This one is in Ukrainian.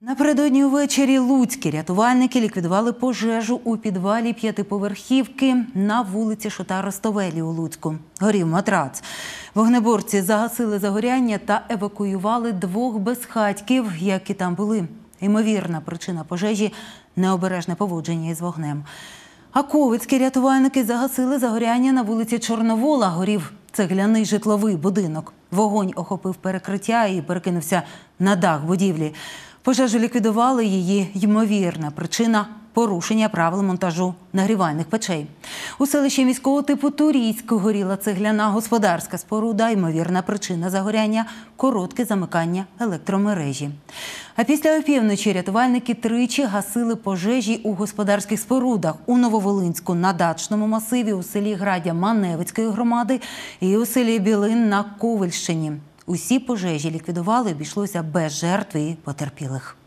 Напередодні увечері луцькі рятувальники ліквідували пожежу у підвалі п'ятиповерхівки на вулиці Шота Ростовелі у Луцьку. Горів матрац. Вогнеборці загасили загоряння та евакуювали двох безхатьків, які там були. Ймовірна причина пожежі – необережне поводження із вогнем. А ковицькі рятувальники загасили загоряння на вулиці Чорновола. Горів цегляний житловий будинок. Вогонь охопив перекриття і перекинувся на дах будівлі. Пожежу ліквідували, її ймовірна причина – порушення правил монтажу нагрівальних печей. У селищі міського типу Турійськ горіла цегляна господарська споруда, ймовірна причина загоряння – коротке замикання електромережі. А після опівночі рятувальники тричі гасили пожежі у господарських спорудах у Нововолинську на дачному масиві, у селі Градя Маневицької громади і у селі Білин на Ковельщині. Усі пожежі ліквідували, обійшлося без жертв і потерпілих.